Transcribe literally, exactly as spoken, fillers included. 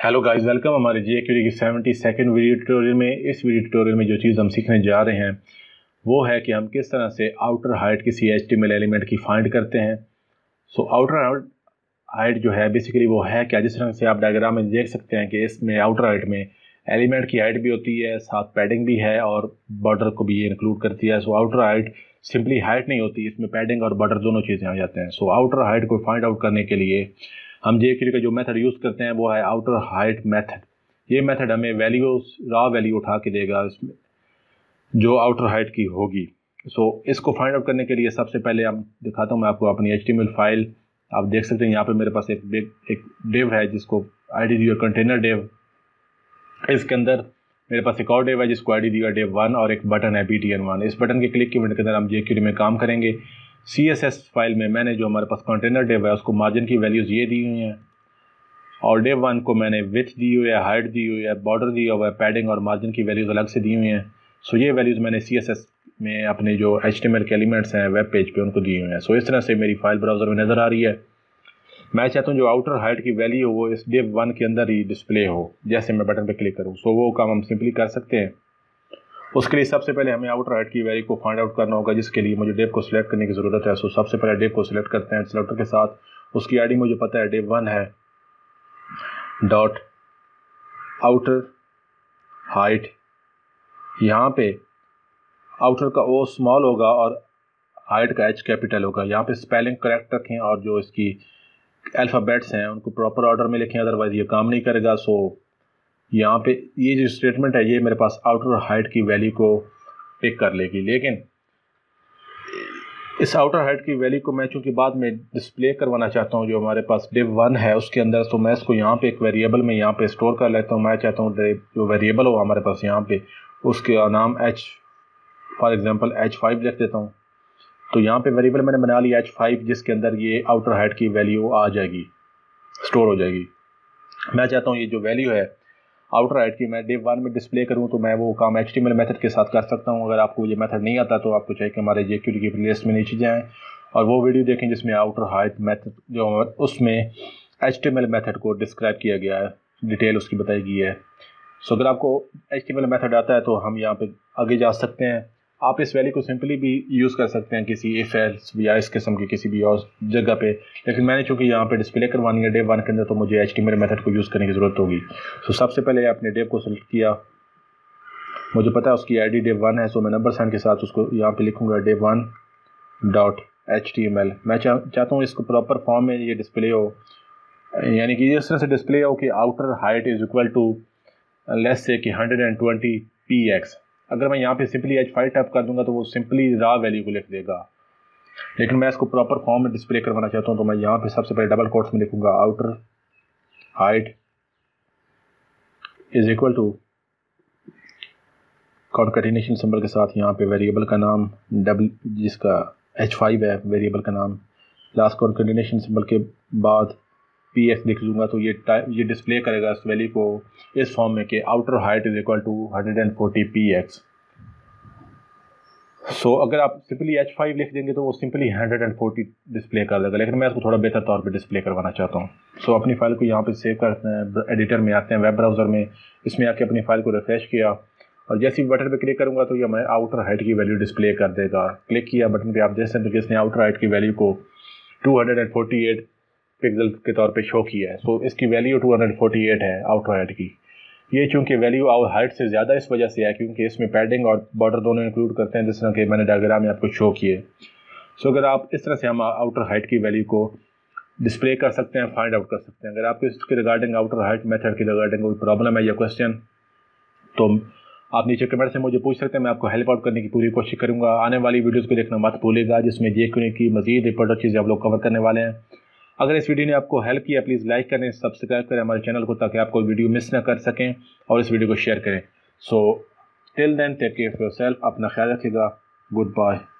Hello guys, welcome हमारे जी एक्यूरी की seventy second video tutorial में। इस वीडियो ट्यूटोरियल में जो चीज़ हम सीखने जा रहे हैं वो है कि हम किस तरह से आउटर हाइट किसी एचटीएमएल एलिमेंट की फाइंड करते हैं। सो आउटर हाइट जो है बेसिकली वो है क्या, जिस तरह से आप डायग्राम में देख सकते हैं कि इसमें आउटर हाइट में एलिमेंट की हाइट भी होती है, साथ पैडिंग भी है और बॉर्डर को भी ये इंक्लूड करती है। So outer height simply height नहीं होती, इसमें पैडिंग और बॉर्डर दोनों चीज़ें आ जाते हैं। सो आउटर हाइट को फाइंड आउट करने के लिए हम जे क्यू का जो मेथड यूज़ करते हैं वो है आउटर हाइट मेथड। ये मेथड हमें वैल्यू रॉ वैल्यू उठा के देगा इसमें जो आउटर हाइट की होगी। सो so, इसको फाइंड आउट करने के लिए सबसे पहले हम दिखाता हूँ मैं आपको अपनी एचटीएमएल फाइल। आप देख सकते हैं यहाँ पे मेरे पास एक बिग एक डिव है जिसको आईडी दी और कंटेनर डिव। इसके अंदर मेरे पास एक और डिव है जिसको आईडी दी और डिव वन और एक बटन है बी टी एन वन। इस बटन के क्लिक के मिनट के अंदर हम जे क्यू में काम करेंगे। सी एस एस फाइल में मैंने जो हमारे पास कंटेनर डिव है उसको मार्जिन की वैल्यूज़ ये दी हुई हैं और डिव वन को मैंने विड्थ दी हुई है, हाइट दी हुई है, बॉर्डर दिया हुआ है, पैडिंग और मार्जिन की वैल्यूज़ अलग से दी हुई हैं। सो ये वैल्यूज़ मैंने सी एस एस में अपने जो एच टी एम एल के एलिमेंट्स हैं वेब पेज पे उनको दिए हुए हैं। सो इस तरह से मेरी फाइल ब्राउज़र में नज़र आ रही है। मैं चाहता हूँ जो आउटर हाइट की वैल्यू हो वो इस डिव वन के अंदर ही डिस्प्ले हो। जैसे मैं बटन पर क्लिक करूँ सो वो काम हम सिंपली कर सकते हैं। उसके लिए सबसे पहले हमें आउटर हाइट की वैल्यू को फाइंड आउट करना होगा, जिसके लिए मुझे डिव को सिलेक्ट करने की ज़रूरत है। सो सबसे पहले डिव को सिलेक्ट करते हैं सिलेक्टर के साथ। उसकी आईडी मुझे पता है डिव वन है डॉट आउटर हाइट। यहाँ पे आउटर का ओ स्मॉल होगा और हाइट का एच कैपिटल होगा। यहाँ पे स्पेलिंग करेक्ट रखें और जो इसकी अल्फ़ाबेट्स हैं उनको प्रॉपर ऑर्डर में लिखें, अदरवाइज़ ये काम नहीं करेगा। सो यहाँ पे ये जो स्टेटमेंट है ये मेरे पास आउटर हाइट की वैल्यू को पिक कर लेगी। लेकिन इस आउटर हाइट की वैल्यू को मैं चूँकि बाद में डिस्प्ले करवाना चाहता हूँ जो हमारे पास डिव वन है उसके अंदर, तो मैं इसको यहाँ पे एक वेरिएबल में यहाँ पे स्टोर कर लेता हूँ। मैं चाहता हूँ जो वेरिएबल हो हमारे पास यहाँ पे उसके नाम H for example H five लिख देता हूँ। तो यहाँ पे वेरिएबल मैंने बना लिया एच फाइव जिसके अंदर ये आउटर हाइट की वैल्यू आ जाएगी, स्टोर हो जाएगी। मैं चाहता हूँ ये जो वैल्यू है आउटर हाइट की मैं डिव वन में डिस्प्ले करूँ तो मैं वो काम एचटीएमएल मेथड के साथ कर सकता हूँ। अगर आपको ये मेथड नहीं आता तो आपको चाहिए कि हमारे जेक्यूटी की प्लेलिस्ट में नीचे जाएं और वो वीडियो देखें जिसमें आउटर हाइट मेथड जो उसमें एचटीएमएल मेथड को डिस्क्राइब किया गया है, डिटेल उसकी बताई गई है। सो अगर आपको एचटीएमएल मेथड आता है तो हम यहाँ पे आगे जा सकते हैं। आप इस वैल्यू को सिंपली भी यूज़ कर सकते हैं किसी इफ एल्स या इस किस्म की किसी भी और जगह पे, लेकिन मैंने चूँकि यहाँ पे डिस्प्ले करवानी है डिव वन के अंदर तो मुझे एचटीएमएल मेथड को यूज़ करने की ज़रूरत होगी। सो सबसे पहले आपने डिव को सेलेक्ट किया, मुझे पता है उसकी आईडी डिव वन है। सो मैं नंबर साइन के साथ उसको यहाँ पे लिखूँगा div one dot H T M L. मैं चाह चाहता हूँ इसको प्रॉपर फॉर्म में ये डिस्प्ले हो, यानी कि इस तरह से डिस्प्ले हो कि outer height is equal to less से कि hundred and twenty P X. अगर मैं यहाँ पे सिंपली एच फाइव टाइप कर दूंगा तो वो सिंपली रॉ वैल्यू को लिख देगा, लेकिन मैं इसको प्रॉपर फॉर्म में डिस्प्ले करवाना चाहता हूँ तो मैं यहाँ पे सबसे पहले डबल कोट्स में लिखूंगा outer height is equal to concatenation symbol के साथ यहाँ पे वेरिएबल का नाम डबल जिसका एच फाइव है वेरिएबल का नाम, लास्ट कॉन्कैटिनेशन सिंबल के बाद पी एक्स लिख दूंगा तो ये ये डिस्प्ले करेगा इस वैल्यू को इस फॉर्म में कि outer height is equal to hundred and forty P X. So अगर आप सिंपली एच फाइव लिख देंगे तो वो simply hundred and forty display कर देगा, लेकिन मैं इसको थोड़ा बेहतर तौर पे डिस्प्ले करवाना चाहता हूँ। सो so, अपनी फाइल को यहाँ पे सेव करते हैं, एडिटर में आते हैं वेब ब्राउज़र में, इसमें आके अपनी फाइल को रिफ्रेश किया और जैसे ही बटन पे क्लिक करूँगा तो ये मैं आउटर हाइट की वैल्यू डिस्प्ले कर देगा। क्लिक किया बटन पे, आप देख सकते हैं कि इसने आउटर हाइट की वैल्यू को two hundred and forty eight pixel के तौर पे शो किया है। सो so, इसकी value two hundred forty eight है आउटर हाइट की। ये चूँकि वैल्यू आउट हाइट से ज़्यादा इस वजह से है क्योंकि इसमें पैडिंग और बॉर्डर दोनों इंक्लूड करते हैं, जिस तरह के मैंने डायग्राम में आपको शो किए। सो so, अगर आप इस तरह से हम आउटर हाइट की वैल्यू को डिस्प्ले कर सकते हैं, फाइंड आउट कर सकते हैं। अगर आपको इसके रिगार्डिंग आउटर हाइट मेथड के रिगार्डिंग कोई प्रॉब्लम है या क्वेश्चन तो आप नीचे कमेंट से मुझे पूछ सकते हैं, मैं आपको हेल्प आउट करने की पूरी कोशिश करूँगा। आने वाली वीडियोज़ को देखना मत भूलिएगा जिसमें जे क्यू की मज़ीद इंपॉर्टेंट चीज़ें आप लोग कवर करने वाले हैं। अगर इस वीडियो ने आपको हेल्प किया प्लीज़ लाइक करें, सब्सक्राइब करें हमारे चैनल को ताकि आप कोई वीडियो मिस ना कर सकें और इस वीडियो को शेयर करें। So till then take care of yourself, अपना ख्याल रखिएगा, गुड बाय।